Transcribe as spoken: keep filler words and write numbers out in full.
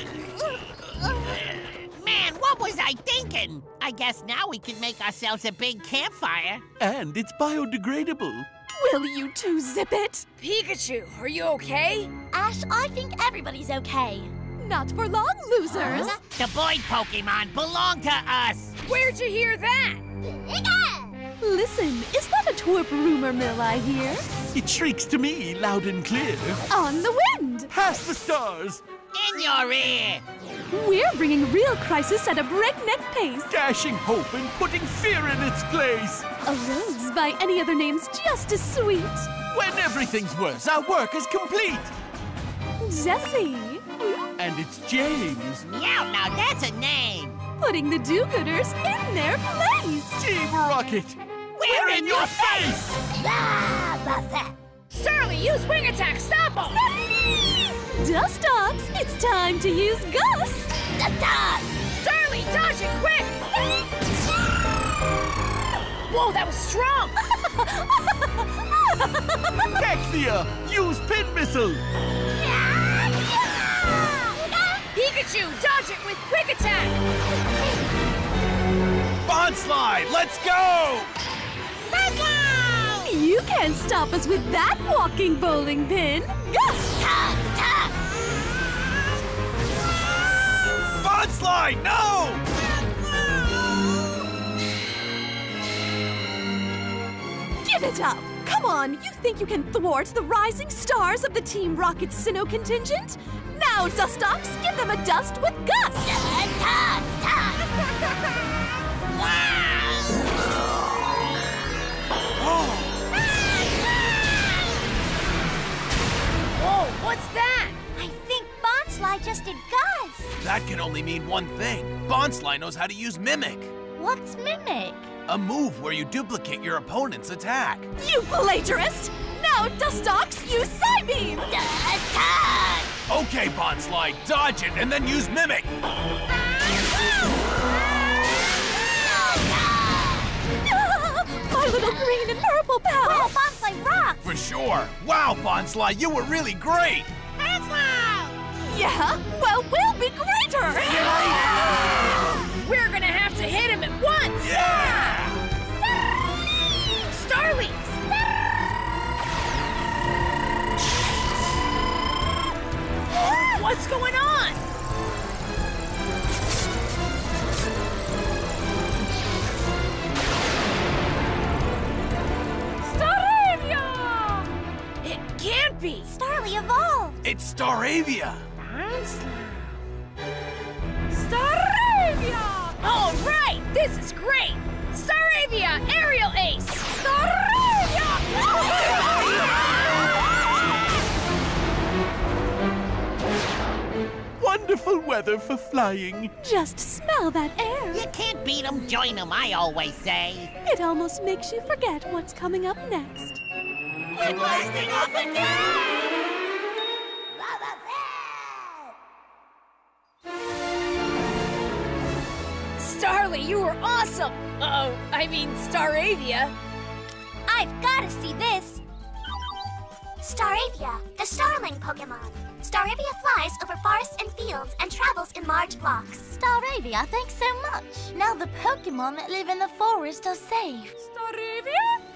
Man, what was I thinking? I guess now we can make ourselves a big campfire. And it's biodegradable. Will you two zip it? Pikachu, are you okay? Ash, I think everybody's okay. Not for long, losers. Huh? The boy Pokemon belong to us. Where'd you hear that? Listen, is that a twerp rumor mill I hear? It shrieks to me loud and clear. On the wind! Past the stars! In your ear. We're bringing real crisis at a breakneck pace. Dashing hope and putting fear in its place. A rose by any other name's just as sweet. When everything's worse, our work is complete. Jessie. And it's James. Meow, now that's a name. Putting the do-gooders in their place. Team Rocket. We're in your face! Starly, use wing attack, stop him! Dustox, it's time to use Gus. Starly, dodge it quick! Whoa, that was strong! Dexia, use Pin Missile. Pikachu, dodge it with quick attack! Bonsly, let's go! You can't stop us with that walking bowling pin. Gus! Bonsly, no! Give it up! Come on, you think you can thwart the rising stars of the Team Rocket Sinnoh contingent? Now, Dustox, give them a dust with Gus! Whoa, what's that? I think Bonsly just did Gus. That can only mean one thing. Bonsly knows how to use Mimic. What's Mimic? A move where you duplicate your opponent's attack. You plagiarist! Now, Dustox, use Psybeam! Okay, Bonsly, dodge it and then use Mimic. My little green and purple pal! Wow, Bonsly rocks! For sure. Wow, Bonsly, you were really great. Yeah? Well, we'll be greater! We're gonna have to hit him at once! Yeah! Starly! What's going on? Staravia! It can't be! Starly evolved! It's Staravia. Staravia! All right, this is great! Staravia, aerial ace! Staravia! Wonderful weather for flying. Just smell that air. You can't beat 'em, join 'em, I always say. It almost makes you forget what's coming up next. We're blasting off again! Starly, you were awesome! Uh-oh, I mean Staravia. I've gotta see this! Staravia, the starling Pokémon. Staravia flies over forests and fields and travels in large flocks. Staravia, thanks so much. Now the Pokémon that live in the forest are safe. Staravia?